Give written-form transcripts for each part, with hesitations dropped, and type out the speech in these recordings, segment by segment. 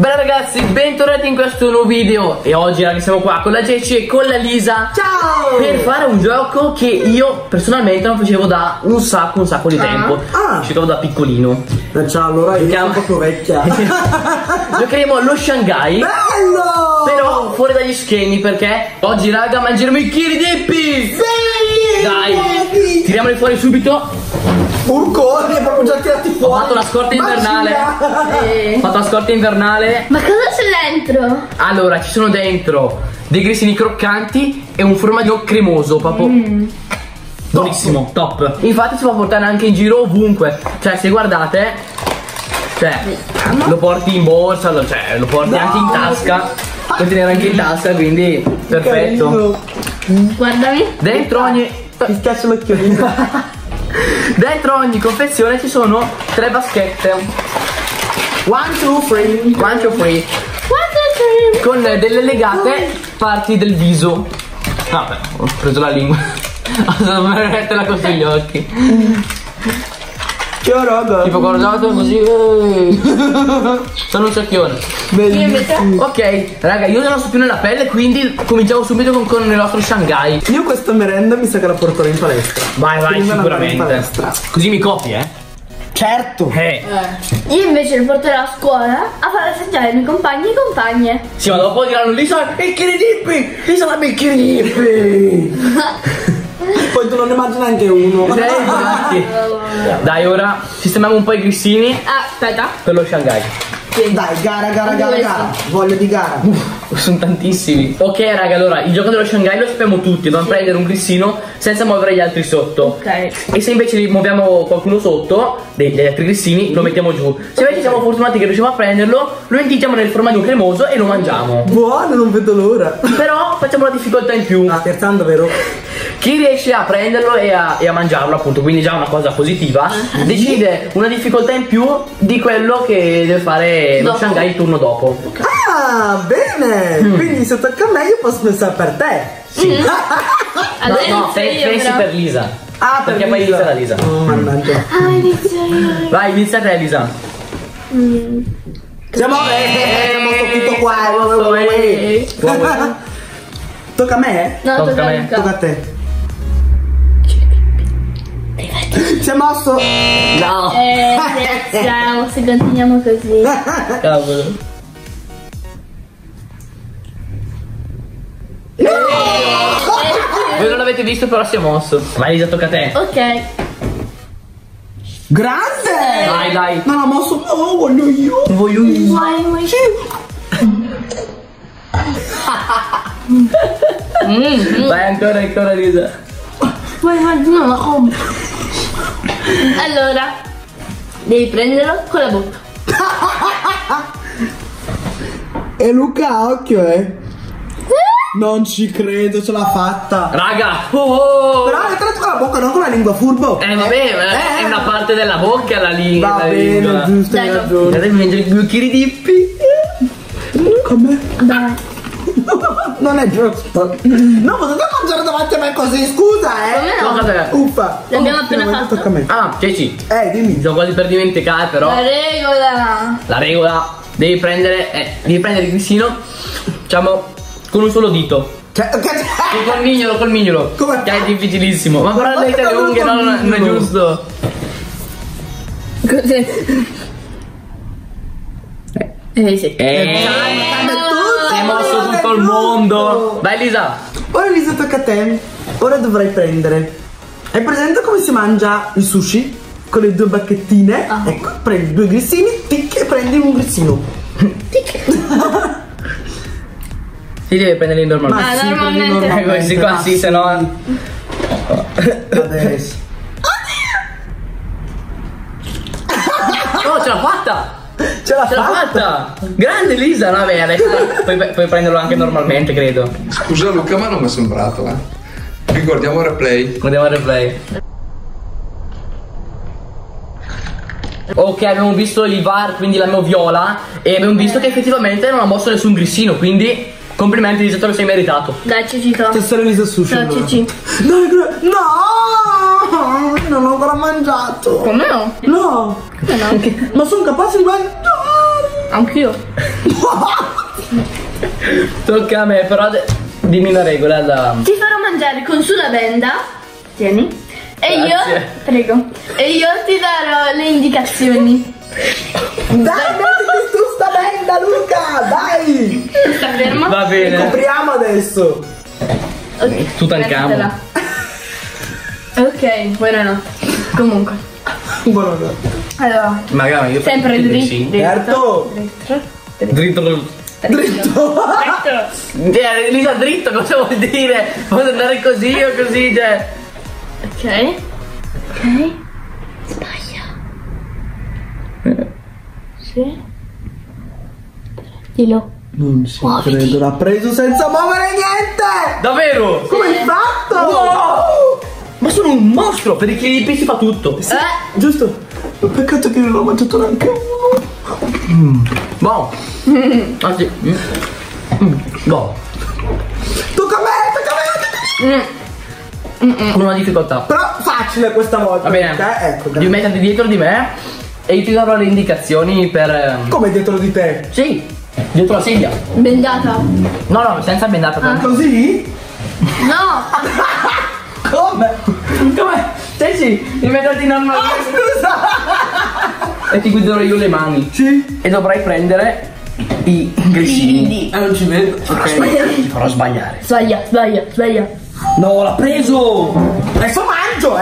Bella ragazzi, bentornati in questo nuovo video. E oggi ragazzi siamo qua con la Ceci e con la Lisa. Ciao! Per fare un gioco che io personalmente non facevo da un sacco di tempo. Ci trovo da piccolino. Ciao, allora io sono proprio vecchia. Giocheremo allo Shanghai. Bello! Però fuori dagli schemi, perché oggi raga mangeremo i Kirridippi. Belli! Dai, tiriamoli fuori subito. Urconi, è proprio già tirati fuori. Ho fatto la scorta invernale. Ho fatto la scorta invernale. Ma cosa c'è dentro? Allora, ci sono dentro dei grissini croccanti e un formaggio cremoso, proprio buonissimo, top. Infatti si può portare anche in giro ovunque. Cioè, se guardate, cioè, lo porti in borsa, cioè, lo porti anche in tasca. Puoi tenere anche in tasca, quindi perfetto. Guardami. Dentro ogni... Ti schiaccio l'occhiolino. Dentro ogni confezione ci sono 3 vaschette. 1, 2, 3. 1, 2, 3. Con delle legate parti del viso. Vabbè, ho preso la lingua. Non me metterla con sugli occhi. Ciao raga. Tipo guardato così. Sono un secchione. Bellissimo. Ok, raga, io non so più nella pelle, quindi cominciamo subito con il nostro Shanghai. Io questa merenda mi sa che la porterò in palestra. Vai, Prima la farò in sicuramente. palestra. Così mi copi, Certo. Io invece lo porterò a scuola a far assaggiare ai miei compagni e compagne. Sì, ma dopo diranno Lisa e Kirridippi. Lisa la Kirridippi. Poi tu non ne mangi neanche uno. Infatti. Dai, ora sistemiamo un po' i grissini Aspetta. per lo Shanghai. Dai, gara. Voglio di gara. Sono tantissimi. Ok raga, allora il gioco dello Shanghai lo sappiamo tutti. Dobbiamo prendere un grissino senza muovere gli altri sotto. Ok. E se invece muoviamo qualcuno sotto, degli altri grissini, lo mettiamo giù. Se invece siamo fortunati che riusciamo a prenderlo, lo intingiamo nel formaggio cremoso e lo mangiamo. Buono, non vedo l'ora. Però facciamo una difficoltà in più. Scherzando, vero? Chi riesce a prenderlo e a mangiarlo, appunto, quindi già una cosa positiva, decide una difficoltà in più di quello che deve fare lo Shanghai il turno dopo. Ah, bene. Quindi se tocca a me io posso pensare per te. Adesso pensi per Lisa. Ah, perché poi inizia la Lisa. Oh, mannaggia. inizio io. Vai, inizia te Lisa. Siamo tutto qua. Tocca a me? No, Tocca a me. Tocca a te. Si è mosso. No. Siamo se continuiamo così. Cavolo. Voi non l'avete visto, però si è mosso. Vai Lisa, tocca a te. Ok. Grande. Dai. Non ha mosso. No, voglio io. Voglio io. Vai. Vai ancora Lisa. Vai, no, la compro. Allora, devi prenderlo con la bocca. E Luca, occhio, Non ci credo, ce l'ha fatta. Raga. Però hai tratto con la bocca, non con la lingua, furbo. Vabbè, è una parte della bocca la lingua. Va bene, giusto, hai Dai, ragione. Guardate, mi mangio i 2 Kirridippi. Come? Dai. Non è giusto. Non potete mangiare davanti a me così, scusa, Come no? Tocca a te. Uffa. L'abbiamo appena finalmente fatto. Tocca a me. Ah, Ceci. Dimmi. Mi sono quasi per dimenticare, però. La regola. La regola, devi prendere il grissino, diciamo, con un solo dito. Col mignolo. Come? Che è difficilissimo. Ma però Ma le guarda, unghie col non è mignolo. giusto. Cos'è? Sì. Si è mosso tutto il mondo. Vai Lisa. Ora Lisa tocca a te. Ora dovrai prendere. Hai presente come si mangia il sushi? Con le 2 bacchettine? Ecco, prendi 2 grissini, tic, e prendi un grissino. Si deve prendere normalmente. sì, normalmente. prendi Questi qua sì, se no. Adesso. Oh, ce l'ha fatta! Ce l'ha Ce l'ha fatta! Grande Lisa! Vabbè, adesso puoi prenderlo anche normalmente, credo. Scusa Luca, ma non mi è sembrato, Ricordiamo il replay. Guardiamo il replay. Ok, abbiamo visto il VAR, quindi la viola, e abbiamo visto che effettivamente non ha mosso nessun grissino, quindi complimenti Lisa, te lo sei meritato. Dai, Cicito. Tessere Lisa sushi. Ciao, allora. Cici. No! Non ho ancora mangiato. Come no? No! Come no? Ma sono capace di mangiare. Anch'io. Tocca a me, però dimmi una regola alla... Ti farò mangiare con sulla benda. Tieni. E Grazie. io, prego. E io ti darò le indicazioni. Dai, mettiti su sta benda, Luca, dai! Sta fermo? Va bene. Copriamo adesso. Ok. Tutankhamon. mettitela. Ok, buonanotte. Comunque. Buonanotte. Allora, Magari io sempre faccio dritto. sì. Certo. Dritto. Dritto. Lisa, dritto cosa vuol dire? Posso andare così o così, cioè. Ok. Ok. Sbaglia. Sì. Dillo. Non ci credo, l'ha preso senza muovere niente! Davvero? Come hai fatto? Wow! Ma sono un mostro! Per i clip si fa tutto. Giusto. Peccato che non ho mangiato neanche uno. Boh. Anzi. Boh. Tocca a me. Con una difficoltà. Però facile questa volta. Va bene. Ecco, dai. Devi metterti dietro di me e io ti darò le indicazioni per. Come dietro di te? Sì, dietro la sedia. Bendata. No, no, senza bendata. Così? No. Come? Come? Sì, devi metterti in mano. Scusa! E ti guiderò io le mani. Sì. E dovrai prendere i grissini. Non ci vedo. Ok, ti farò sbagliare. Sbaglia, sbaglia, sbaglia. No, l'ha preso! Adesso mangio,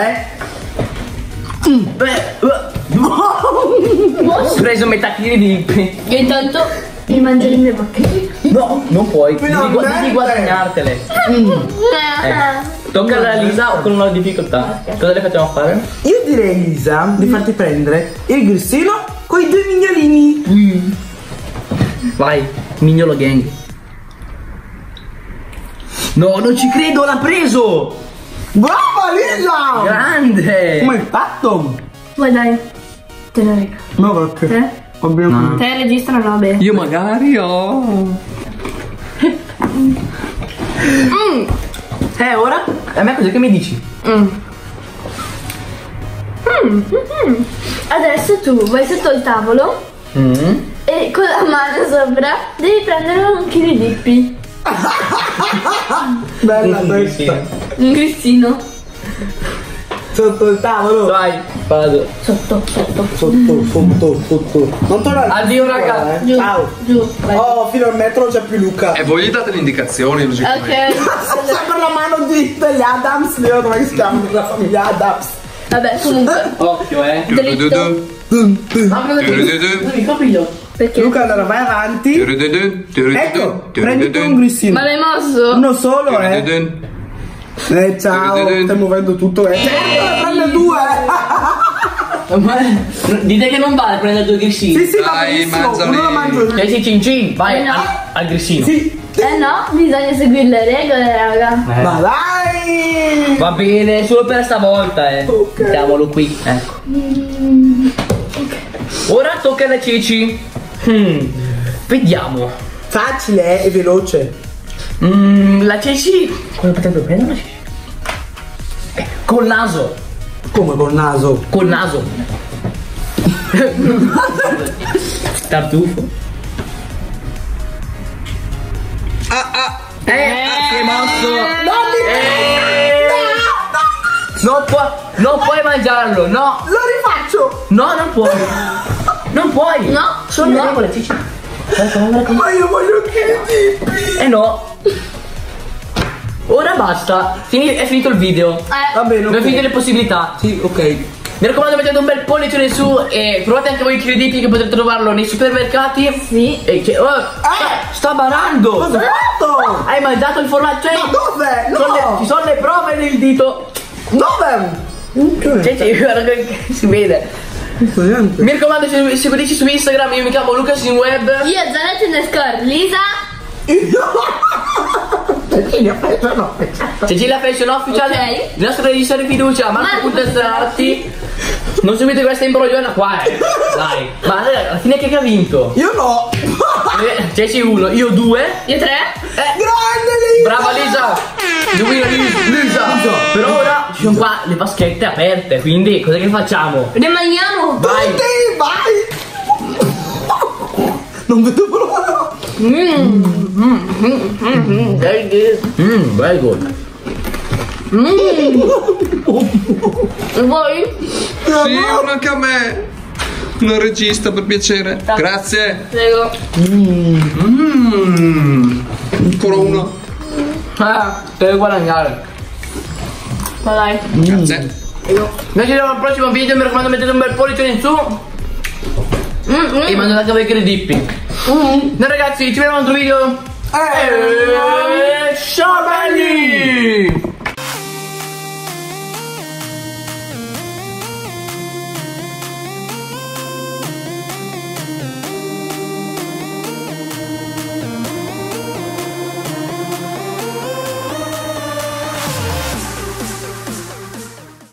Ho preso metà chili di... Io intanto mi mangio le mie bacchette. No, non puoi. Finalmente. Devi guadagnartele. Tocca alla Lisa con una difficoltà. Cosa le facciamo fare? Io direi, Lisa, di farti prendere il grissino con i due mignolini. Vai, mignolo gang. No, non ci credo, l'ha preso! Brava, Lisa! Grande! Come hai fatto? Poi dai. Te lo regalo. No, perché? Te? Abbiamo... Te registra no, beh. Io magari ho... Ora? A me cos'è che mi dici? Adesso tu vai sotto il tavolo e con la mano sopra devi prendere un chili dippi. Bella questa. Un grissino. Sotto il tavolo. Vai, vado. Sotto, sotto. Sotto. Non tornare. Addio, raga. Giù. Ciao. Giù. Vai. Oh, fino al metro non c'è più Luca. E voi gli date le indicazioni, logicamente. Ok. Sembra la mano degli Adams. Io come si chiama? La famiglia Adams. Vabbè, comunque. Occhio, Dritto. Devi coprirlo. Perché? Luca, allora vai avanti. Ecco, prenditi un grissino. Ma l'hai mosso? Uno solo, ciao. Stai muovendo tutto, prende due. Dite che non vale prendere due grissini. Sì, va Dai, benissimo. mangiali. Uno lo mangio io. Sì, cin cin, vai No. al grissino. Sì. No, bisogna seguire le regole, raga. Ma dai. Va bene, solo per stavolta, Ok. Mettiamolo qui, ecco. Ora tocca alla Ceci. Vediamo. Facile, e veloce. La Ceci. Come potrebbe prendere la Ceci? Col naso. Come col naso? Col naso. Tartufo. Si è mosso. Non puoi mangiarlo, no. Lo rifaccio. No, non puoi. Non puoi. No, Sono le no. regole, Cici. Ma io voglio che tipi. No. Ora basta. È finito il video. Va bene, Abbiamo ok. finito le possibilità. Sì, ok. Mi raccomando, mettete un bel pollice in su e provate anche voi i crediti che potete trovarlo nei supermercati. Sì. E che sta barando. Cosa hai fatto? Hai mangiato il formaggio? Ma dove? Ci sono le prove nel dito. Dove? Ceci, guarda che si vede. Niente. Mi raccomando, seguiteci su Instagram. Io mi chiamo LucasInWeb. Io Zanetti_, Lisa. Cecilia Fashion Official. Ok. Il nostro regista di fiducia, Marco Puttesarti. Non subite questa imbrogliona qua, Dai. Ma alla fine chi ha vinto? Io no. Ceci 1, io 2. Io 3. Grande Lisa. Brava Lisa. Lisa. Per ora ci sono qua le vaschette aperte, quindi cos'è che facciamo? Rimaniamo. Vai. Vai. Non vedo l'ora. Very good. E voi? Sì, uno anche a me. Un regista, per piacere. Grazie. Prego. Ancora uno. Devi guadagnare. Ma dai. Grazie. Noi ci vediamo al prossimo video. Mi raccomando, mettete un bel pollice in su. E mandate anche voi che dippi. Noi ragazzi, ci vediamo in un altro video. Ciao belli!